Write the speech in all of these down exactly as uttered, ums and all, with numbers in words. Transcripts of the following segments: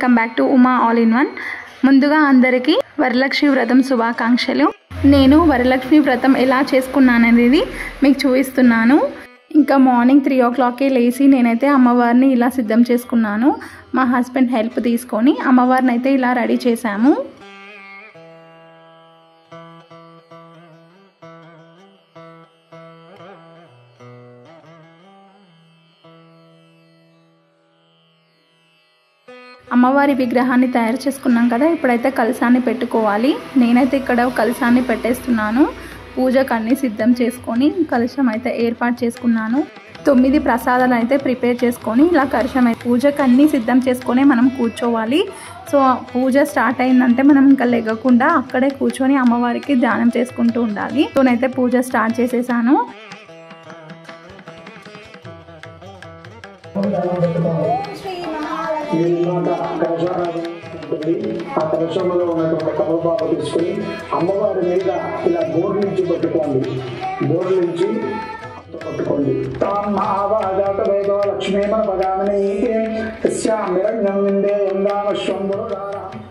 Welcome back to Uma all in one. ముందుగా అందరికీ వరలక్ష్మి వ్రతం శుభాకాంక్షలు. నేను వరలక్ష్మి వ్రతం ఎలా చేసుకున్నాను అనేది మీకు చూపిస్తున్నాను. ఇంకా మార్నింగ్ త్రీ ఓ క్లాక్కి లేచి నేనైతే అమ్మవారిని ఇలా సిద్ధం చేసుకున్నాను. మా హస్బెండ్ హెల్ప్ తీసుకొని అమ్మవారిని అయితే ఇలా రెడీ చేశాము. అమ్మవారి విగ్రహాన్ని తయారు చేసుకున్నాం కదా, ఇప్పుడైతే కలశాన్ని పెట్టుకోవాలి. నేనైతే ఇక్కడ కలశాన్ని పెట్టేస్తున్నాను. పూజకు అన్నీ సిద్ధం చేసుకొని కలశం అయితే ఏర్పాటు చేసుకున్నాను. తొమ్మిది ప్రసాదాలు అయితే ప్రిపేర్ చేసుకొని ఇలా కలశం అయితే పూజకు అన్నీ సిద్ధం చేసుకొని మనం కూర్చోవాలి. సో పూజ స్టార్ట్ అయిందంటే మనం ఇంకా లెగకుండా అక్కడే కూర్చొని అమ్మవారికి ధ్యానం చేసుకుంటూ ఉండాలి. సో నేనైతే పూజ స్టార్ట్ చేసేసాను. ఆ కలశంలో ఉన్నటువంటి కమలపాకు తీసుకుని అమ్మవారి మీద ఇలా బోర్డు నుంచి పట్టుకోండి. బోర్డు నుంచి పట్టుకోండి. తామావాజాతవేదో లక్ష్మీమన పగామని నిరంజం విందే ఎందామశ్వంబురు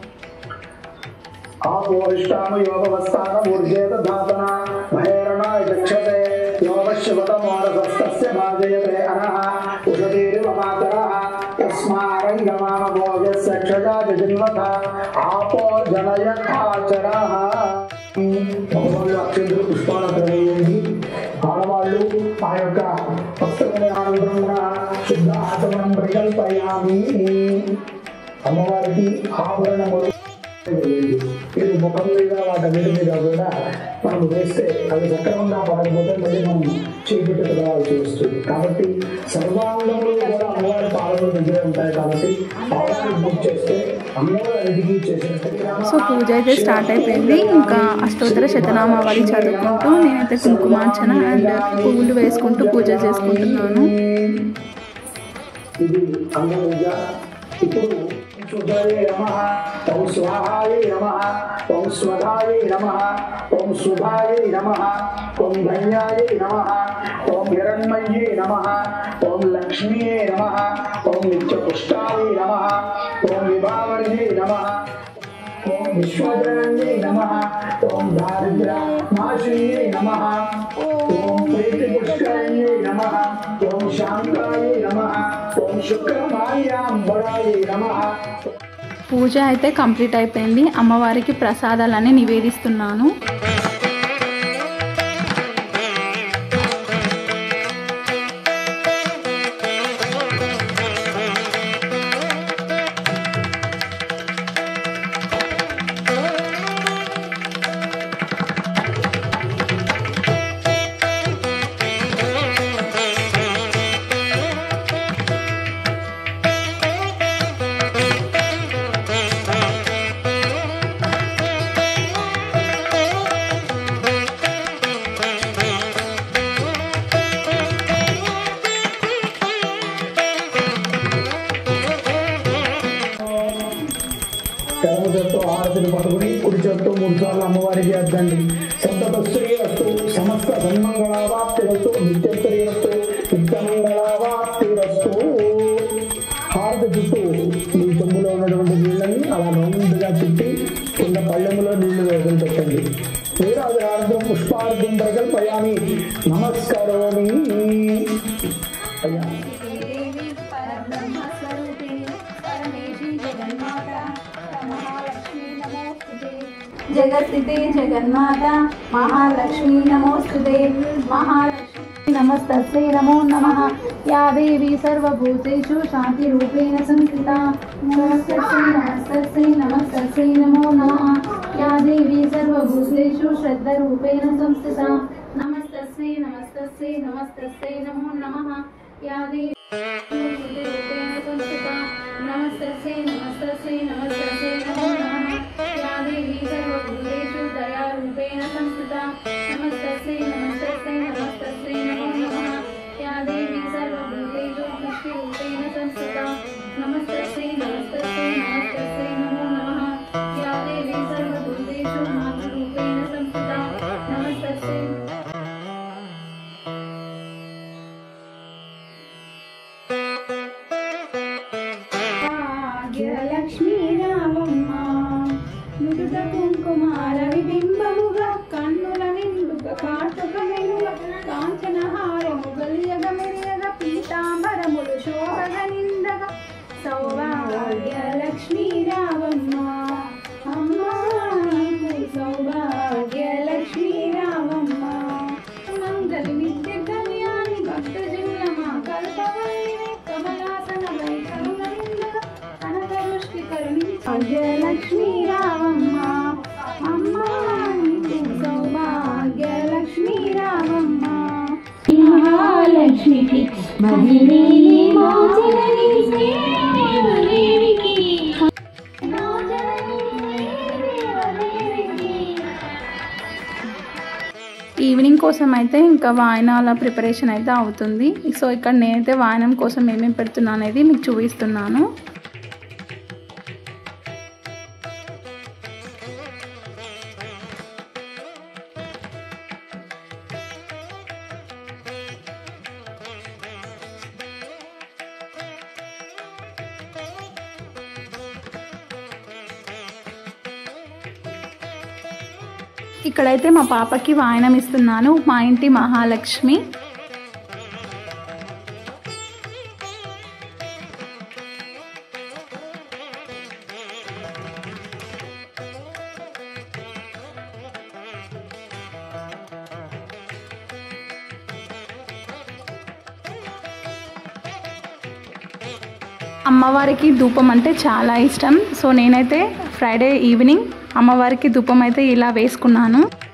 ఆపోరిష్టాను యోగవస్థాన ఊర్జేత ధాతన మహేరణాయ దక్షతే యోగశివతమోరసస్తస్య భాజయతే అనః ఉషతీరివ మాతరః తస్మారంగమామ భోజస్య క్షజా జన్మథ ఆపో జనయథాచరః. మగవాళ్ళు అక్షంతులు పుష్పాలను వేయండి. ఆడవాళ్ళు ఆ యొక్క వస్త్రముని ఆనందంగా శుద్ధ ఆచమనం ప్రకల్పయామి. అమ్మవారికి ఆభరణములు ఇది ముఖం మీద వాటన్నిటి మీద కూడా మనం వేస్తే అది సక్రమంగా పడకపోతే మళ్ళీ మనం చేపెట్టు రావాల్సి వస్తుంది. కాబట్టి సర్వాంగములు కూడా అమ్మవారి పాలన దగ్గర ఉంటాయి. కాబట్టి పాలన బుక్ చేస్తే అమ్మవారి ఇంటికి చేసేస్తే. సో పూజ అయితే స్టార్ట్ అయిపోయింది. ఇంకా అష్టోత్తర శతనామావళి చదువుకుంటూ నేనైతే కుంకుమార్చన అండ్ పువ్వులు వేసుకుంటూ పూజ చేసుకుంటున్నాను. ఇది అంగముగా ఇప్పుడు శుభాయ నమః, ఓం స్వాహాయ నమః, ఓం స్వధాయ నమః, ఓం శుభాయ నమః, ఓం ధన్యాయ నమః, ఓం హిరణ్మయే నమః, ఓం లక్ష్మీయే నమః, ఓం నిత్యపుష్టాయ నమః, ఓం విభావనే నమః, ఓం విశ్వజనన్యే నమః, ఓం దారిద్ర్య నాశిన్యే నమః, ఓం ప్రీతిపుష్కరణ్యే నమః, ఓం శాంతాయ నమః, ఓం శుక్రమార్యాంబరాయ నమః. పూజ అయితే కంప్లీట్ అయిపోయింది. అమ్మవారికి ప్రసాదాలన్నీ నివేదిస్తున్నాను. ఎడమ చేత్తో హారతిని పట్టుకుని కుడి చేత్తో మూడు సార్లు అమ్మవారికి అద్దండి. సంతతశ్రీరస్తు, సమస్త సన్మంగళావాప్తిరస్తు, నిత్యశ్రీరస్తు, నిత్యమంగళావాప్తిరస్తు. హారతి చుట్టూ మీ చెంబులో ఉన్నటువంటి నీళ్ళని అలా రౌండ్గా చుట్టి కింద పళ్ళెములో నీళ్లు వేసుకుని పెట్టండి. వీరాజార్థం పుష్పార్థం ప్రకల్పయామి. నమస్కారోమి. అయ్యా जगत्स्थिते जगन्माता महालक्ष्मी नमोस्तुते महालक्ष्मी नमस्तस्यै नमो नमः। या देवी सर्वभूतेषु शान्तिरूपेण संस्थिता नमस्तस्यै नमस्तस्यै नमस्तस्यै नमो नमः। या देवी सर्वभूतेषु श्रद्धारूपेण संस्थिता नमस्तस्यै नमस्तस्यै नमस्तस्यै नमो नमः। या देवी सर्वभूतेषु संस्थिता नमस्तस्यै नमस्तस्यै नमस्तस्यै नमो नमः। या देवी सर्वभूतेषु दयारूपेण संस्थिता नमस्तस्यै नमस्तस्यै नमस्तस्यै नमो नमः। या देवी सर्वभूतेषु पुष्टिरूपेण संस्थिता नमस्तस्यै नमस्तस्यै नमस्तस्यै नमो नमः। या देवी सर्वभूतेषु मातृरूपेण संस्थिता नमस्तस्यै भाग्यलक्ष्मी లక్ష్మీ రామమ్మ నుదుట కుంకుమార విబింబముగా కన్నుల నిండుగా కాటుక మెరుగ కాంచన హారము గలియగ మెరియగ పీతాంబరములు శోభగ నిండగా సౌభాగ్య లక్ష్మీ రామమ్మ అమ్మా నీకు సౌభాగ్య లక్ష్మీ రామమ్మ మంగళి నిత్య కళ్యాణి భక్త జిల్లమా కల్పవల్లిని కమలాసన వైకరుణ నిండగా కనక దృష్టి కరుణి భాగ్యలక్ష్మీ రామమ్మ అమ్మా నీకు సౌభాగ్య లక్ష్మీ రామమ్మ మహాలక్ష్మికి మహిళ మోచనని శ్రీదేవికి ఈవినింగ్ కోసం అయితే ఇంకా వాయనాల ప్రిపరేషన్ అయితే అవుతుంది. సో ఇక్కడ నేనైతే వాయనం కోసం ఏమేమి పెడుతున్నా అనేది మీకు చూపిస్తున్నాను. ఇక్కడైతే మా పాపకి వాయనం ఇస్తున్నాను. మా ఇంటి మహాలక్ష్మి. అమ్మవారికి ధూపం అంటే చాలా ఇష్టం. సో నేనైతే ఫ్రైడే ఈవినింగ్ అమ్మవారికి ధూపం అయితే ఇలా వేసుకున్నాను.